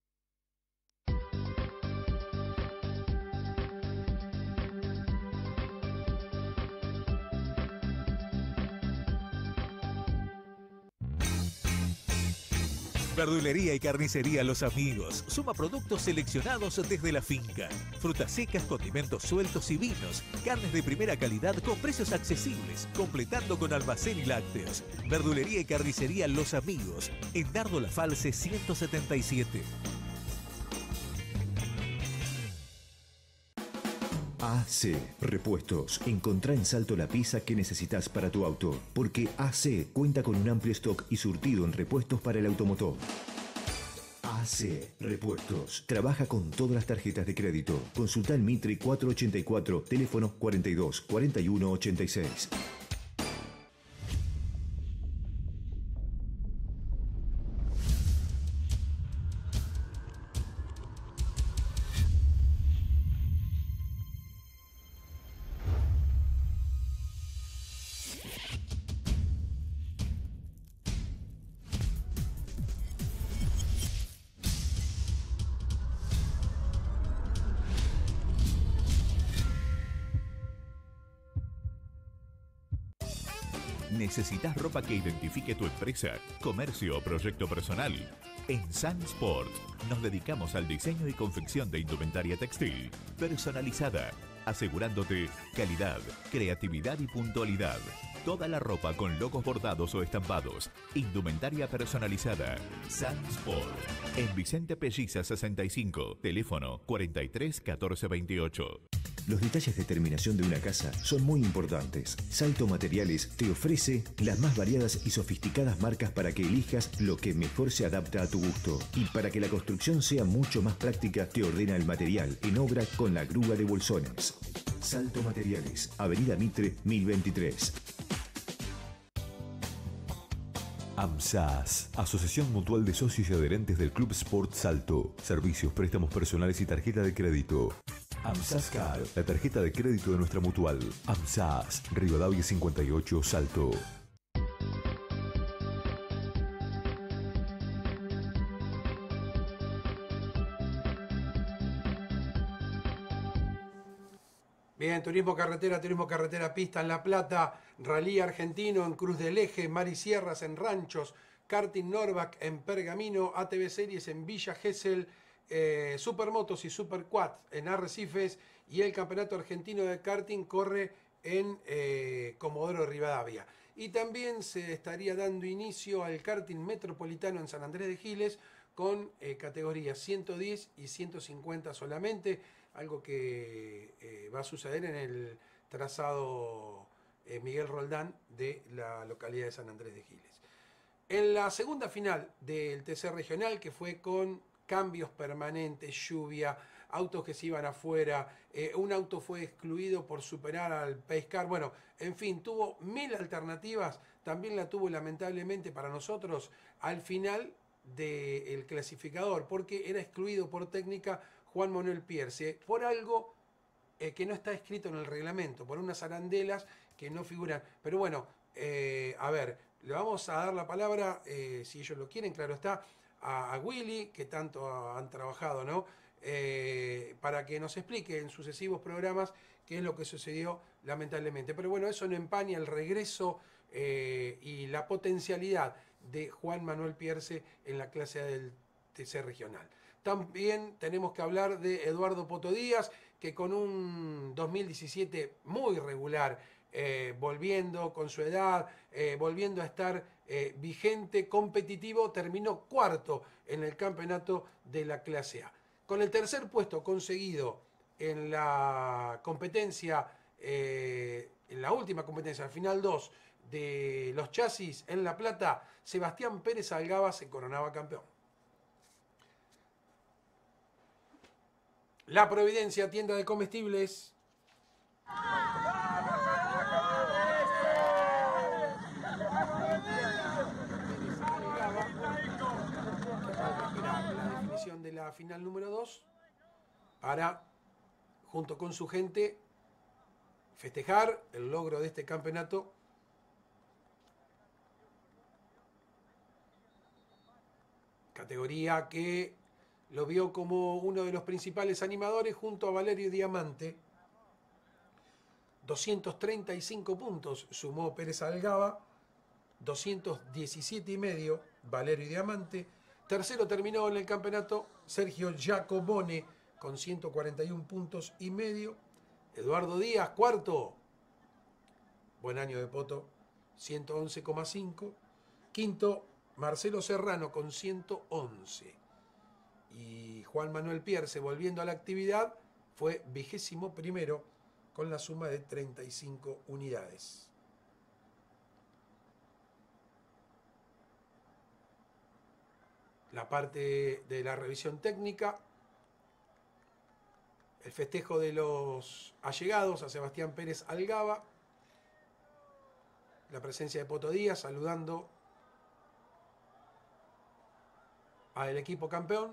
Verdulería y carnicería Los Amigos. Suma productos seleccionados desde la finca. Frutas secas, condimentos sueltos y vinos. Carnes de primera calidad con precios accesibles. Completando con almacén y lácteos. Verdulería y carnicería Los Amigos. En Dardo La Falce ciento setenta y siete. A C Repuestos. Encontrá en Salto la pieza que necesitas para tu auto, porque A C cuenta con un amplio stock y surtido en repuestos para el automotor. A C Repuestos. Trabaja con todas las tarjetas de crédito. Consulta en Mitre cuatrocientos ochenta y cuatro, teléfono cuarenta y dos, cuarenta y uno, ochenta y seis. ¿Necesitas ropa que identifique tu empresa, comercio o proyecto personal? En Sun Sport nos dedicamos al diseño y confección de indumentaria textil personalizada, asegurándote calidad, creatividad y puntualidad. Toda la ropa con logos bordados o estampados. Indumentaria personalizada. Sun Sport. En Vicente Pelliza sesenta y cinco. Teléfono cuarenta y tres, catorce, veintiocho. Los detalles de terminación de una casa son muy importantes. Salto Materiales te ofrece las más variadas y sofisticadas marcas para que elijas lo que mejor se adapta a tu gusto. Y para que la construcción sea mucho más práctica, te ordena el material en obra con la grúa de bolsones. Salto Materiales, Avenida Mitre mil veintitrés. AMSAS, Asociación Mutual de Socios y Adherentes del Club Sport Salto. Servicios, préstamos personales y tarjeta de crédito. AMSAS Card, la tarjeta de crédito de nuestra mutual. AMSAS, Rivadavia cincuenta y ocho, Salto. Bien, turismo carretera, turismo carretera pista en La Plata, rally argentino en Cruz del Eje, Mar y Sierras en Ranchos, karting Norbac en Pergamino, A T V Series en Villa Gesell, eh, Supermotos y Superquad en Arrecifes, y el campeonato argentino de karting corre en eh, Comodoro Rivadavia. Y también se estaría dando inicio al karting metropolitano en San Andrés de Giles con eh, categorías ciento diez y ciento cincuenta solamente, algo que eh, va a suceder en el trazado eh, Miguel Roldán de la localidad de San Andrés de Giles. En la segunda final del T C regional, que fue con cambios permanentes, lluvia, autos que se iban afuera, eh, un auto fue excluido por superar al Pace Car, bueno, en fin, tuvo mil alternativas, también la tuvo lamentablemente para nosotros al final del clasificador, porque era excluido por técnica Juan Manuel Pierce, por algo eh, que no está escrito en el reglamento, por unas arandelas que no figuran. Pero bueno, eh, a ver, le vamos a dar la palabra, eh, si ellos lo quieren, claro está, a, a Willy, que tanto han trabajado, ¿no? Eh, para que nos explique en sucesivos programas qué es lo que sucedió lamentablemente. Pero bueno, eso no empaña el regreso eh, y la potencialidad de Juan Manuel Pierce en la clase del T C regional. También tenemos que hablar de Eduardo Poto Díaz, que con un dos mil diecisiete muy regular, eh, volviendo con su edad, eh, volviendo a estar eh, vigente, competitivo, terminó cuarto en el campeonato de la clase A. Con el tercer puesto conseguido en la competencia, eh, en la última competencia, al final dos, de los chasis en La Plata, Sebastián Pérez Algaba se coronaba campeón. La Providencia, tienda de comestibles. La definición de la final número dos para, junto con su gente, festejar el logro de este campeonato. Categoría que lo vio como uno de los principales animadores junto a Valerio Diamante. doscientos treinta y cinco puntos sumó Pérez Algaba, doscientos diecisiete y medio Valerio Diamante. Tercero terminó en el campeonato Sergio Giacobone con ciento cuarenta y un puntos y medio. Eduardo Díaz, cuarto. Buen año de Poto, ciento once coma cinco. Quinto, Marcelo Serrano con ciento once. Y Juan Manuel Pierce, volviendo a la actividad, fue vigésimo primero con la suma de treinta y cinco unidades. La parte de la revisión técnica, el festejo de los allegados a Sebastián Pérez Algaba, la presencia de Poto Díaz saludando al equipo campeón.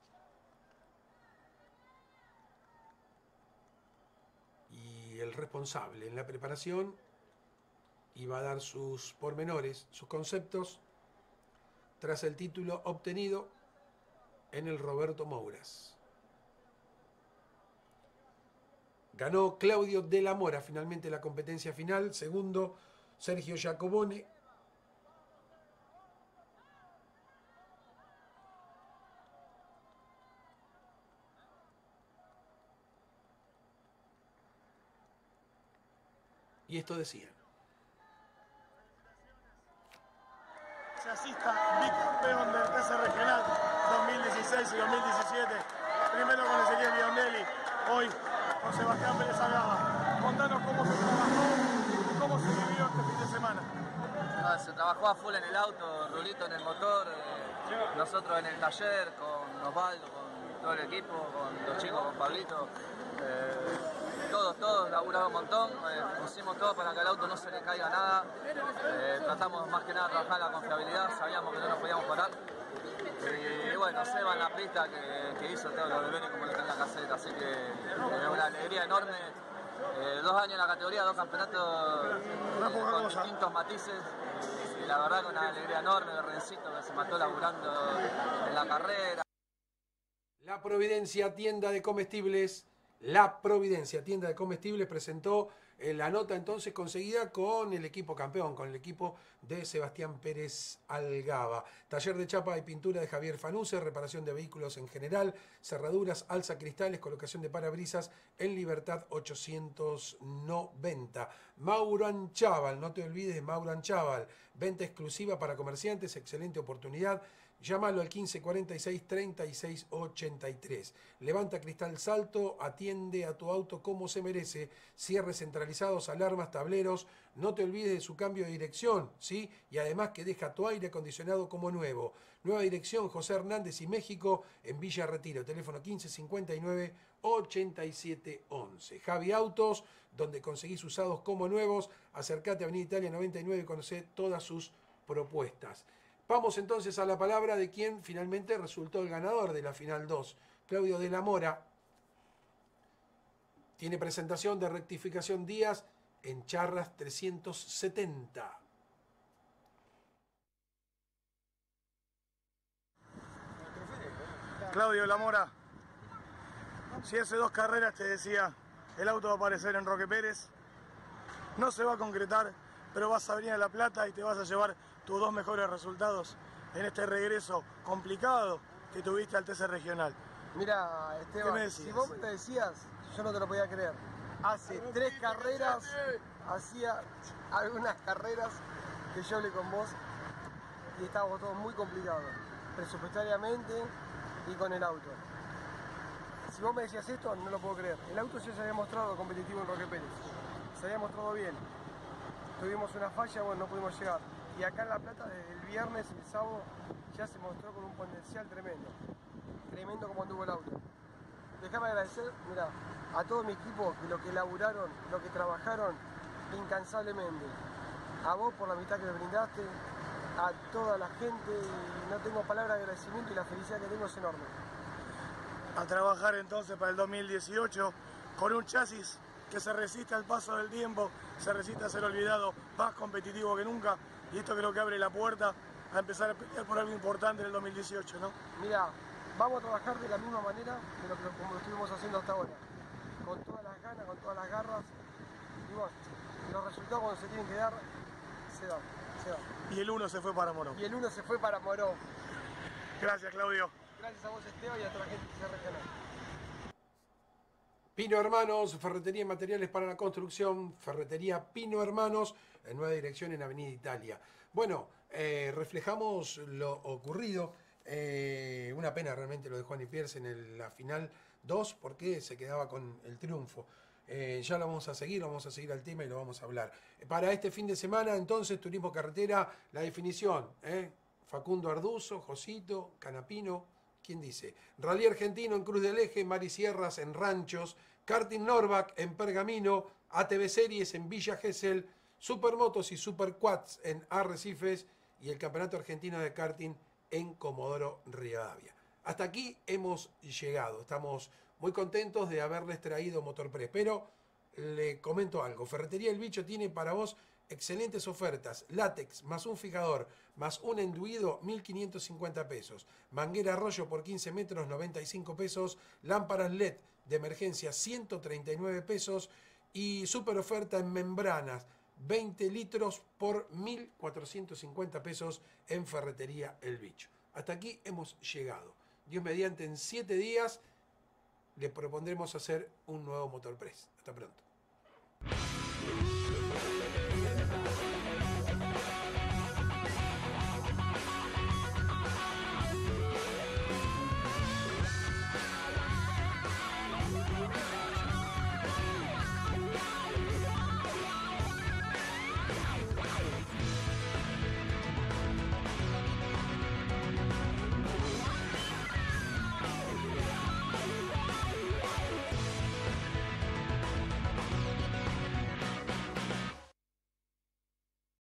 Y el responsable en la preparación iba a dar sus pormenores, sus conceptos, tras el título obtenido en el Roberto Mouras. Ganó Claudio de la Mora finalmente la competencia final, segundo Sergio Giacobone. Y esto decían. Chasista bicampeón del T C regional dos mil dieciséis y dos mil diecisiete. Primero con Ezequiel Biondelli, hoy con Sebastián Pérez Algaba. Contanos cómo se trabajó y cómo se vivió este fin de semana. No, se trabajó a full en el auto, Rulito en el motor, eh, nosotros en el taller, con Osvaldo, con todo el equipo, con los chicos, con Pablito. Eh, todos, todos laburaron un montón, eh, pusimos todo para que al auto no se le caiga nada. Eh, tratamos más que nada de trabajar la confiabilidad, sabíamos que no nos podíamos parar. Y, y bueno, Seba en la pista que, que hizo todo los deberes como lo tenía que hacer, así que es una alegría enorme. Eh, dos años en la categoría, dos campeonatos eh, con distintos matices. Y la verdad que una alegría enorme de Rencito que se mató laburando en la carrera. La Providencia, tienda de comestibles. La Providencia, tienda de comestibles, presentó eh, la nota entonces conseguida con el equipo campeón, con el equipo de Sebastián Pérez Algaba. Taller de chapa y pintura de Javier Fanuse, reparación de vehículos en general, cerraduras, alza cristales, colocación de parabrisas en Libertad ochocientos noventa. Mauro Anchaval, no te olvides de Mauro Anchaval, venta exclusiva para comerciantes, excelente oportunidad. Llámalo al quince cuarenta y seis treinta y seis ochenta y tres. Levanta Cristal Salto, atiende a tu auto como se merece. Cierres centralizados, alarmas, tableros. No te olvides de su cambio de dirección, ¿sí? Y además que deja tu aire acondicionado como nuevo. Nueva dirección, José Hernández y México, en Villa Retiro. Teléfono quince cincuenta y nueve ochenta y siete once. Javi Autos, donde conseguís usados como nuevos. Acércate a Avenida Italia noventa y nueve y conocé todas sus propuestas. Vamos entonces a la palabra de quien finalmente resultó el ganador de la final dos. Claudio de la Mora. Tiene presentación de Rectificación Díaz en Charras trescientos setenta. Claudio de la Mora, si hace dos carreras te decía, el auto va a aparecer en Roque Pérez, no se va a concretar, pero vas a venir a La Plata y te vas a llevar tus dos mejores resultados en este regreso complicado que tuviste al T C Regional. Mira, Esteban, si vos me lo decías, yo no te lo podía creer. Hace tres carreras, hacía algunas carreras que yo hablé con vos y estábamos todos muy complicados, presupuestariamente y con el auto. Si vos me decías esto, no lo puedo creer. El auto ya se había mostrado competitivo en Roque Pérez, se había mostrado bien. Tuvimos una falla, bueno, no pudimos llegar. Y acá en La Plata, desde el viernes y el sábado, ya se mostró con un potencial tremendo. Tremendo como anduvo el auto. Déjame agradecer, mira, a todo mi equipo, que lo que laburaron, lo que trabajaron incansablemente. A vos por la amistad que me brindaste, a toda la gente, y no tengo palabra de agradecimiento y la felicidad que tengo es enorme. A trabajar entonces para el dos mil dieciocho con un chasis que se resiste al paso del tiempo, se resiste a ser olvidado, más competitivo que nunca. Y esto creo que abre la puerta a empezar a pelear por algo importante en el dos mil dieciocho, ¿no? Mira, vamos a trabajar de la misma manera de lo que como lo estuvimos haciendo hasta ahora. Con todas las ganas, con todas las garras. Y bueno, los resultados cuando se tienen que dar, se dan, se dan. Y el uno se fue para Morón. Y el uno se fue para Morón. Gracias, Claudio. Gracias a vos, Esteban, y a toda la gente que se regional. Pino Hermanos, ferretería y materiales para la construcción, ferretería Pino Hermanos, en nueva dirección en Avenida Italia. Bueno, eh, reflejamos lo ocurrido, eh, una pena realmente lo de Juan y Pierce en el, la final dos, porque se quedaba con el triunfo. Eh, ya lo vamos a seguir, lo vamos a seguir al tema y lo vamos a hablar. Para este fin de semana, entonces, Turismo Carretera, la definición, ¿eh? Facundo Arduzo, Josito, Canapino, ¿quién dice? Rally Argentino en Cruz del Eje, Marisierras en Ranchos, Karting Norback en Pergamino, A T V Series en Villa Gesell, Supermotos y Superquads en Arrecifes y el Campeonato Argentino de Karting en Comodoro Rivadavia. Hasta aquí hemos llegado, estamos muy contentos de haberles traído Motorpress, pero le comento algo, Ferretería El Bicho tiene para vos excelentes ofertas, látex más un fijador más un enduido, mil quinientos cincuenta pesos, manguera rollo por quince metros, noventa y cinco pesos, lámparas L E D de emergencia, ciento treinta y nueve pesos y super oferta en membranas, veinte litros por mil cuatrocientos cincuenta pesos en Ferretería El Bicho. Hasta aquí hemos llegado. Dios mediante, en siete días les propondremos hacer un nuevo Motorpress. Hasta pronto.